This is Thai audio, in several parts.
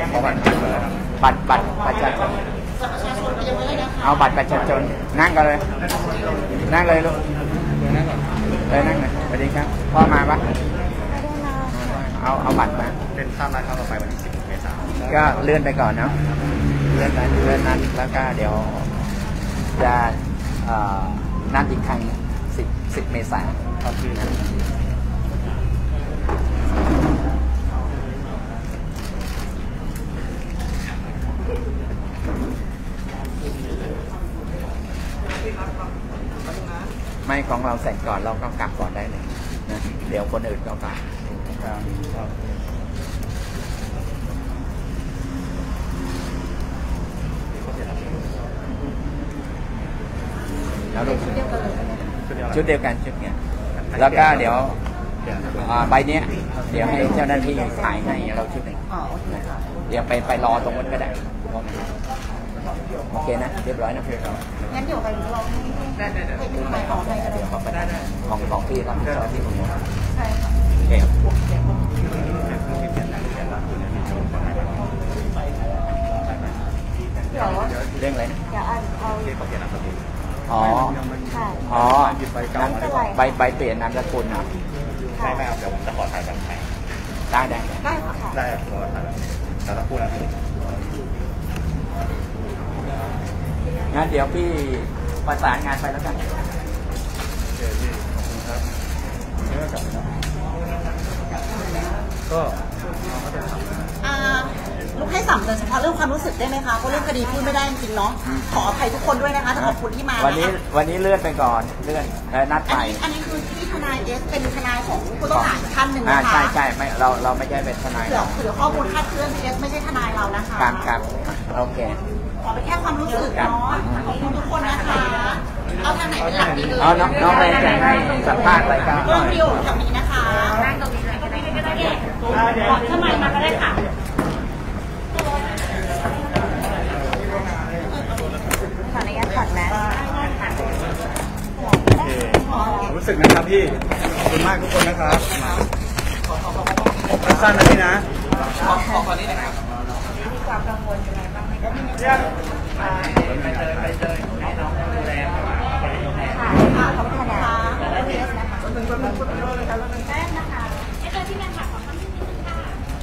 ขอบัตรประชาชนเอาบัตรประชาชนนั่งกันเลยนั่งเลยลูกเลยนั่งเลยสวัสดีครับพ่อมาปะเอาบัตรมาเป็นข้ามนัดครั้งต่อไปวันที่10 เมษายนก็เลื่อนไปก่อนเนาะเลื่อนนั้นแล้วก็เดี๋ยวจะนัดอีกครั้ง10 เมษายนครับพี่นะไม่ของเราเสร็จก่อนเราก็กลับก่อนได้เลยนะเดี๋ยวคนอื่นก็กลับแล้วชุดเดียวกันชุดเนี้ยแล้วก็เดี๋ยวใบเนี้ยเดี๋ยวให้เจ้าหน้าที่ถ่ายให้เราชุดหนึ่งเดี๋ยวไปรอตรงนั้นก็ได้โอเคนะเรียบร้อยนะงั้นเดี๋ยวไปลองให้ไปออกให้ก็ได้ของพี่รับผิดชอบที่ผมใช่ค่ะโอเคเรื่องอะไรนะอย่าเอาอ๋อใบเปลี่ยนนามสกุลนะใช่ไหมครับเดี๋ยวผมจะขอถ่ายแบบไหนได้ค่ะได้ขอถ่ายแบบแต่ละคู่นะงั้นเดี๋ยวพี่ประสานงานไปแล้วกันก็ลูกให้สั่งโดยเฉพาะเรื่องความรู้สึกได้ไหมคะเพราะเรื่องคดีพูดไม่ได้จริงๆเนาะขออภัยทุกคนด้วยนะคะขอบคุณที่มาวันนี้เลื่อนไปก่อนเลื่อนนัดใหม่อันนี้คือที่ทนายเป็นทนายของผู้ต้องหาท่านหนึ่งนะคะใช่ไม่เราไม่ใช่เป็นทนายเผื่อข้อมูลคาดเคลื่อนไม่ใช่ทนายเรานะคะครับโอเคขอไปแค่ความรู้สึกเนาะขอบคุณทุกคนนะคะเอาทางไหนเป็นหลักดีเลยน้องเลยจะให้สัมภาษณ์รายการเรื่องวิวแถวนี้นะคะนั่งตรงนี้เลยก็ได้บอกทำไมมาก็ได้ค่ะขออนุญาตถอดแมสรู้สึกนะครับพี่ขอบคุณมากทุกคนนะครับสั้นนะพี่นะขอนี้นะครับมีความกังวลยังไงบ้างไหมครับไปเจอให้น้องดูแลค่ะขอบคุณค่ะแล้วเทสนะคะแป๊บนะคะเจอที่แม่ค่ะขอคำนิดนึงค่ะ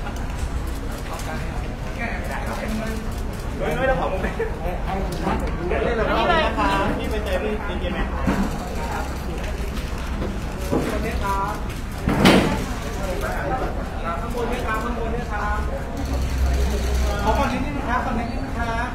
ไม่ต้องขอบคุณนี่เลยนะคะพี่ไปเจอพี่จริงไหมคนนี้ครับข้างบนนี่ครับข้างบนนี่ครับขอคนนี้นิดนึงครับคนนี้นิดนึงครับ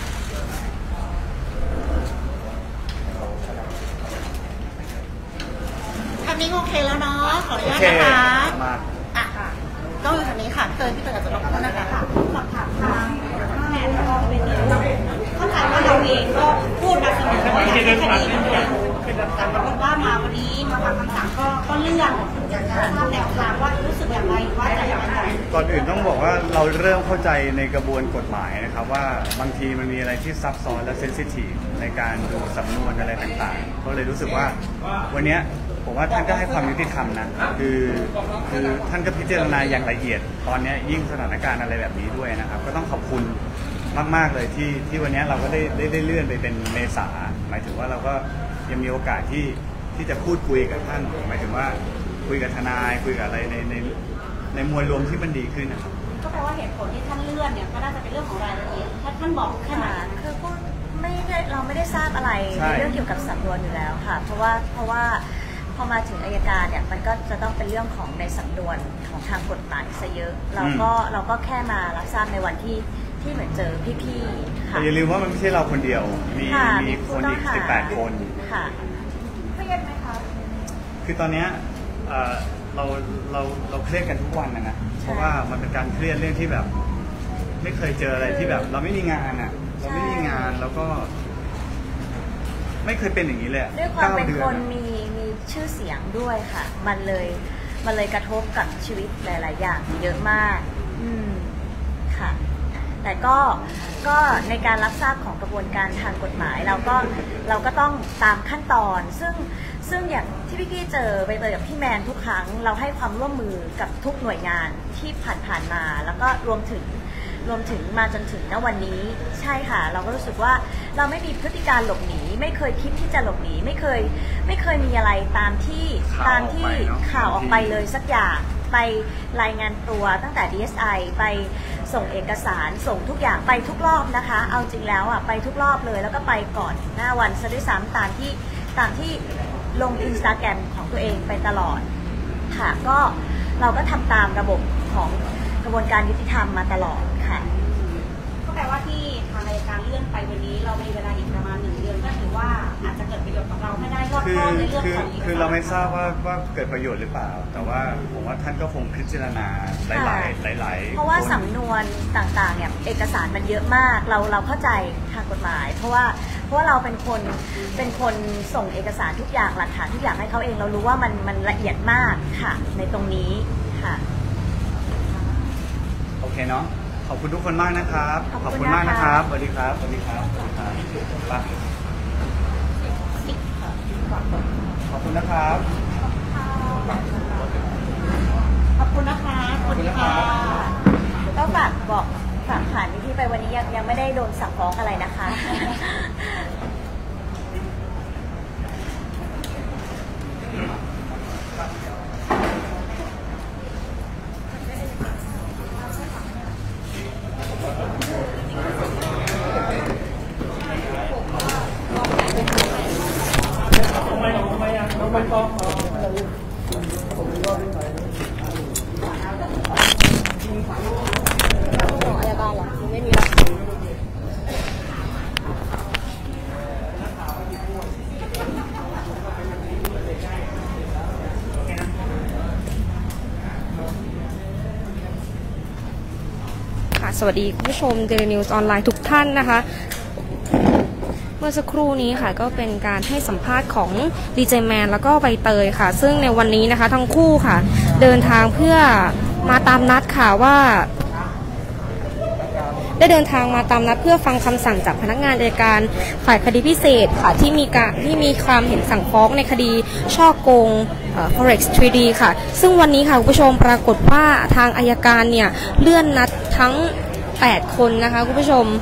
ทำนี้โอเคแล้วเนาะขออนุญาตนะคะอ่ะค่ะก็อยู่ทางนี้ค่ะเติมที่เติมอาจจะลงต้นนะคะค่ะสอบถามทางแม่ก็เป็นเข้าใจว่าเราเองก็พูดมาเสมอว่าอยากให้คดีมันเร็วแต่ปรากฏว่ามาวันนี้มาฟังคำสั่งก็เลื่อนอยากจะทราบแนวทางว่ารู้สึกอย่างไรว่าจะยังไงก่อนอื่นต้องบอกว่าเราเริ่มเข้าใจในกระบวนกฎหมายนะครับว่าบางทีมันมีอะไรที่ซับซ้อนและเซนซิทีฟในการดูสำนวนอะไรต่างๆก็เลยรู้สึกว่าวันนี้ผมว่าท่านก็ให้ความยุติธรรมนะคือท่านก็พิจารณาอย่างละเอียดตอนนี้ยิ่งสถานการณ์อะไรแบบนี้ด้วยนะครับก็ต้องขอบคุณมากๆเลยที่วันนี้เราก็ได้เลื่อนไปเป็นเมษาหมายถึงว่าเราก็ยังมีโอกาสที่จะพูดคุยกับท่านหมายถึงว่าคุยกับทนายคุยกับอะไรในมวลรวมที่มันดีขึ้นนะครับก็แปลว่าเหตุผลที่ท่านเลื่อนเนี่ยก็น่าจะเป็นเรื่องของรายละเอียดท่านบอกแค่ไหนคือพวกเราไม่ได้ทราบอะไรในเรื่องเกี่ยวกับสำนวนอยู่แล้วค่ะเพราะว่าพอมาถึงอัยการเนี่ยมันก็จะต้องเป็นเรื่องของในสำนวนของทางกฎหมายซะเยอะเราก็แค่มารับทราบในวันที่เหมือนเจอพี่ๆค่ะอย่าลืมว่ามันไม่ใช่เราคนเดียวมีคนอีก18 คนค่ะเครียดไหมคะคือตอนนี้เราเครียดกันทุกวันนะเพราะว่ามันเป็นการเครียดเรื่องที่แบบไม่เคยเจออะไรที่แบบเราไม่มีงานเราไม่มีงานแล้วก็ไม่เคยเป็นอย่างนี้เลยด้วยความเป็นคนมีชื่อเสียงด้วยค่ะมันเลยกระทบกับชีวิตหลายๆอย่างเยอะมากค่ะแต่ก็ในการรับทราบของกระบวนการทางกฎหมายเราก็ต้องตามขั้นตอนซึ่งอย่างที่พี่กี้เจอไปเจอกับพี่แมนทุกครั้งเราให้ความร่วมมือกับทุกหน่วยงานที่ผ่านมาแล้วก็รวมถึงรวมถึงมาจนถึงณวันนี้ใช่ค่ะเราก็รู้สึกว่าเราไม่มีพฤติการหลบหนีไม่เคยคิดที่จะหลบหนีไม่เคยมีอะไรตามที่ข่าวออกไปเลยสักอย่างไปรายงานตัวตั้งแต่ DSI ไปส่งเอกสารส่งทุกอย่างไปทุกรอบนะคะเอาจริงแล้วไปทุกรอบเลยแล้วก็ไปก่อนหน้าวันซะด้วยซ้ำตามที่ลง Instagram ของตัวเองไปตลอดค่ะก็เราก็ทำตามระบบของกระบวนการยุติธรรมมาตลอดค่ะก็แปลว่าที่ทางอัยการเลื่อนไปวันนี้เรามีเวลาอีกประมาณ1 เดือนก็ถือว่าอาจจะเกิดประโยชน์กับเราไม่ได้รอบคอบในเรื่องของคือเราไม่ทราบว่าเกิดประโยชน์หรือเปล่าแต่ว่าผมว่าท่านก็คงพิจารณาหลายเพราะว่าสำนวนต่างๆเนี่ยเอกสารมันเยอะมากเราเข้าใจทางกฎหมายเพราะว่าเราเป็นคนส่งเอกสารทุกอย่างหลักฐานทุกอย่างให้เขาเองเรารู้ว่ามันละเอียดมากค่ะในตรงนี้ค่ะโอเคเนาะขอบคุณทุกคนมากนะครับขอบคุณมากนะครับสวัสดีครับสวัสดีครับไปขอบคุณนะครับขอบคุณนะคะขอบคุณค่ะก็ฝากผ่านที่ไปวันนี้ยังไม่ได้โดนสั่งฟ้องอะไรนะคะสวัสดีคุณผู้ชม Daily News ออนไลน์ทุกท่านนะคะเมื่อสักครู่นี้ค่ะก็เป็นการให้สัมภาษณ์ของดีเจแมนแล้วก็ใบเตยค่ะซึ่งในวันนี้นะคะทั้งคู่ค่ะเดินทางเพื่อมาตามนัดค่ะว่าได้เดินทางมาตามนัดเพื่อฟังคำสั่งจากพนักงานอัยการฝ่ายคดีพิเศษค่ะที่มีความเห็นสั่งฟ้องในคดีช่อโกงForex 3D ค่ะซึ่งวันนี้ค่ะคุณผู้ชมปรากฏว่าทางอัยการเนี่ยเลื่อนนัดทั้ง8 คนนะคะคุณผู้ชม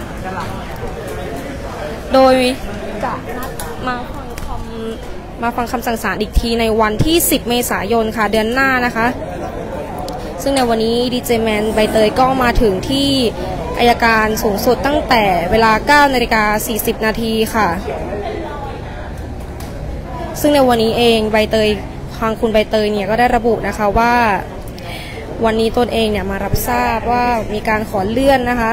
โดยจะนัดมาฟังคำสั่งศาลอีกทีในวันที่10 เมษายนค่ะเดือนหน้านะคะซึ่งในวันนี้ดีเจแมนใบเตยก็มาถึงที่อัยการสูงสุดตั้งแต่เวลา 9:40 นาทีค่ะซึ่งในวันนี้เองใบเตยทางคุณใบเตยเนี่ยก็ได้ระบุนะคะว่าวันนี้ตนเองเนี่ยมารับทราบว่ามีการขอเลื่อนนะคะ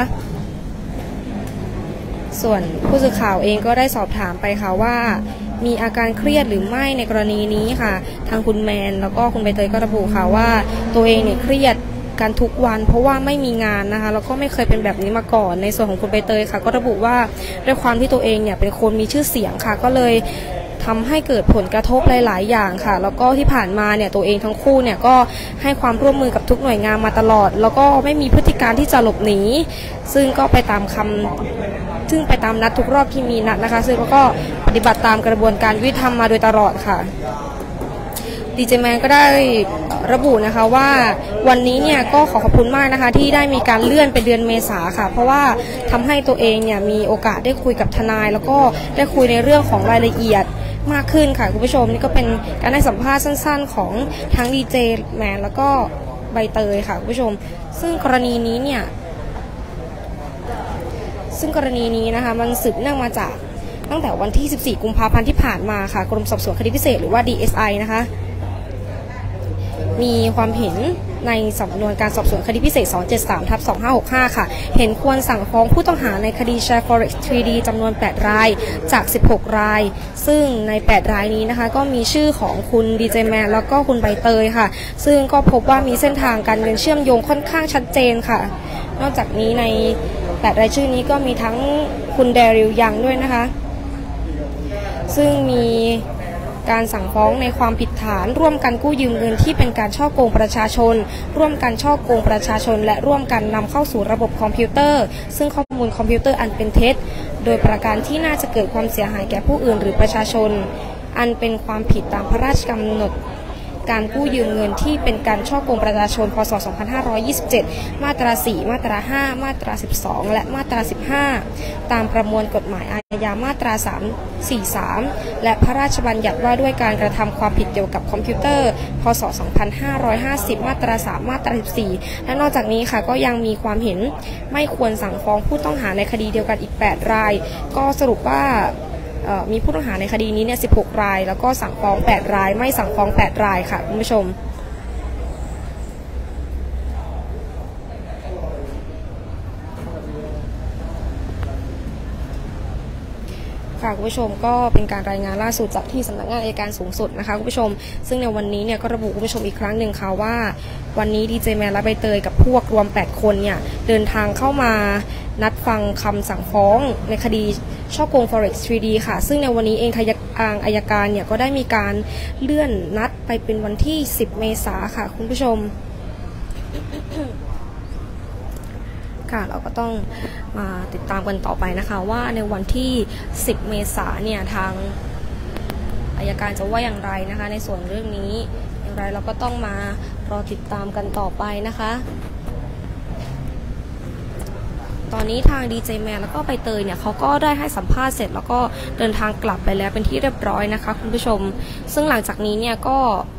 ส่วนผู้สื่อข่าวเองก็ได้สอบถามไปค่ะว่ามีอาการเครียดหรือไม่ในกรณีนี้ค่ะทางคุณแมนแล้วก็คุณใบเตยก็ระบุค่ะว่าตัวเองเนี่ยเครียดกันทุกวันเพราะว่าไม่มีงานนะคะแล้วก็ไม่เคยเป็นแบบนี้มาก่อนในส่วนของคุณใบเตยค่ะก็ระบุว่าด้วยความที่ตัวเองเนี่ยเป็นคนมีชื่อเสียงค่ะก็เลยทำให้เกิดผลกระทบหลายๆอย่างค่ะแล้วก็ที่ผ่านมาเนี่ยตัวเองทั้งคู่เนี่ยก็ให้ความร่วมมือกับทุกหน่วยงานมาตลอดแล้วก็ไม่มีพฤติการที่จะหลบหนีซึ่งก็ไปตามนัดทุกรอบที่มีนัดนะคะซึ่งก็ปฏิบัติตามกระบวนการยุติธรรมมาโดยตลอดค่ะดีเจแมนก็ได้ระบุนะคะว่าวันนี้เนี่ยก็ขอบคุณมากนะคะที่ได้มีการเลื่อนไปเดือนเมษาค่ะเพราะว่าทำให้ตัวเองเนี่ยมีโอกาสได้คุยกับทนายแล้วก็ได้คุยในเรื่องของรายละเอียดมากขึ้นค่ะคุณผู้ชมนี่ก็เป็นการให้สัมภาษณ์สั้นๆของทั้งดีเจแมนแล้วก็ใบเตยค่ะคุณผู้ชมซึ่งกรณีนี้นะคะมันสืบเนื่องมาจากตั้งแต่วันที่14 กุมภาพันธ์ที่ผ่านมาค่ะกรมสอบสวนคดีพิเศษหรือว่า DSI นะคะมีความเห็นในสำนวนการสอบสวนคดีพิเศษ 273/2565 ค่ะเห็นควรสั่งฟ้องผู้ต้องหาในคดีแชร์ Forex 3D จำนวน8 รายจาก16 รายซึ่งใน8 รายนี้นะคะก็มีชื่อของคุณดีเจแมนแล้วก็คุณใบเตยค่ะซึ่งก็พบว่ามีเส้นทางการเงินเชื่อมโยงค่อนข้างชัดเจนค่ะนอกจากนี้ใน8 รายชื่อนี้ก็มีทั้งคุณแดริลยังด้วยนะคะซึ่งมีการสั่งฟ้องในความผิดฐานร่วมกันกู้ยืมเงินที่เป็นการฉ้อโกงประชาชนร่วมกันฉ้อโกงประชาชนและร่วมกันนำเข้าสู่ระบบคอมพิวเตอร์ซึ่งข้อมูลคอมพิวเตอร์อันเป็นเท็จโดยประการที่น่าจะเกิดความเสียหายแก่ผู้อื่นหรือประชาชนอันเป็นความผิดตามพระราชกำหนดการกู้ยืมเงินที่เป็นการฉ้อโกงประชาชนพ.ศ. 2527 มาตรา 4 มาตรา 5 มาตรา 12 และมาตรา 15 ตามประมวลกฎหมายอาญามาตรา 343 และพระราชบัญญัติว่าด้วยการกระทำความผิดเกี่ยวกับคอมพิวเตอร์พ.ศ. 2550 มาตรา 3 มาตรา 14 และนอกจากนี้ค่ะก็ยังมีความเห็นไม่ควรสั่งฟ้องผู้ต้องหาในคดีเดียวกันอีก 8 รายก็สรุปว่ามีผู้ต้องหาในคดีนี้เนี่ย16 รายแล้วก็สั่งฟ้อง8 รายไม่สั่งฟ้อง8 รายค่ะคุณผู้ชมค่ะคุณผู้ชมก็เป็นการรายงานล่าสุดจากที่สำนักงานอัยการสูงสุดนะคะคุณผู้ชมซึ่งในวันนี้เนี่ยก็ระบุคุณผู้ชมอีกครั้งหนึ่งค่ะว่าวันนี้ดีเจแมนและใบเตยกับพวกรวม8 คนเนี่ยเดินทางเข้ามานัดฟังคำสั่งฟ้องในคดีฉ้อโกง Forex 3D ค่ะซึ่งในวันนี้เองทางอัยการเนี่ยก็ได้มีการเลื่อนนัดไปเป็นวันที่10 เมษายนค่ะคุณผู้ชม เราก็ต้องมาติดตามกันต่อไปนะคะว่าในวันที่10 เมษายนเนี่ยทางอัยการจะว่าอย่างไรนะคะในส่วนเรื่องนี้อย่างไรเราก็ต้องมารอติดตามกันต่อไปนะคะตอนนี้ทางดีเจแมนแล้วก็ใบเตยเนี่ยเขาก็ได้ให้สัมภาษณ์เสร็จแล้วก็เดินทางกลับไปแล้วเป็นที่เรียบร้อยนะคะคุณผู้ชมซึ่งหลังจากนี้เนี่ยก็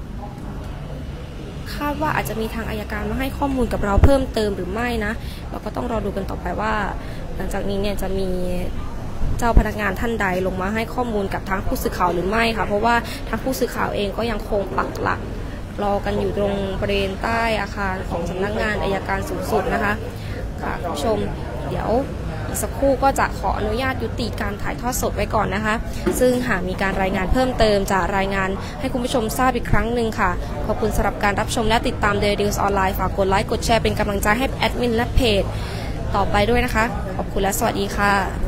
คาดว่าอาจจะมีทางอัยการมาให้ข้อมูลกับเราเพิ่มเติมหรือไม่นะเราก็ต้องรอดูกันต่อไปว่าหลังจากนี้เนี่ยจะมีเจ้าพนักงานท่านใดลงมาให้ข้อมูลกับทางผู้สื่อข่าวหรือไม่ค่ะเพราะว่าทางผู้สื่อข่าวเองก็ยังคงปักหลักรอกันอยู่ตรงบริเวณใต้อาคารของสำนักงานอัยการสูงสุดนะคะค่ะคุณผู้ชมเดี๋ยวอีกสักครู่ก็จะขออนุญาตยุติการถ่ายทอดสดไว้ก่อนนะคะซึ่งหากมีการรายงานเพิ่มเติมจะรายงานให้คุณผู้ชมทราบอีกครั้งหนึ่งค่ะขอบคุณสำหรับการรับชมและติดตาม Daily News ออนไลน์ฝากกดไลค์กดแชร์เป็นกำลังใจให้แอดมินและเพจต่อไปด้วยนะคะขอบคุณและสวัสดีค่ะ